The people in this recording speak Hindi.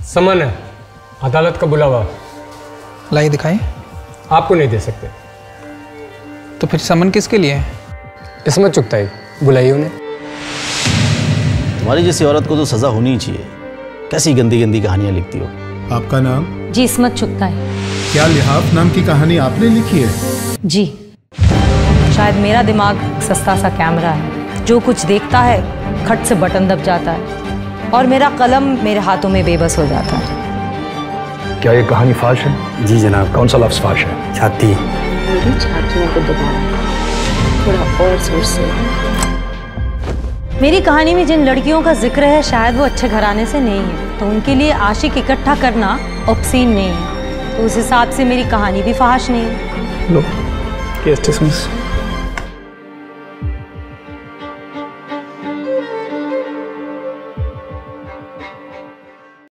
समन है, अदालत का बुलावा। लाइए दिखाएं। आपको नहीं दे सकते। तो फिर समन किसके लिए है? इसमत चुगताई, बुलाइए उन्हें। तुम्हारी जैसी औरत को तो सजा होनी ही चाहिए। कैसी गंदी गंदी कहानियां लिखती हो। आपका नाम? जी, इसमत चुगताई। क्या लिहाफ नाम की कहानी आपने लिखी है? जी, शायद मेरा दिमाग सस्ता सा कैमरा है, जो कुछ देखता है खट से बटन दब जाता है और मेरा कलम मेरे हाथों में बेबस हो जाता है। क्या ये कहानी फाश है? जी जनाब। कौन सा लफ्ज़ फाश है? छाती। मेरी छातियों को दबाओ थोड़ा और जोर से। मेरी कहानी में जिन लड़कियों का जिक्र है शायद वो अच्छे घराने से नहीं है, तो उनके लिए आशिक इकट्ठा करना ऑब्सीन नहीं है, तो उस हिसाब से मेरी कहानी भी फहाश नहीं है। लो, केस डिसमिस।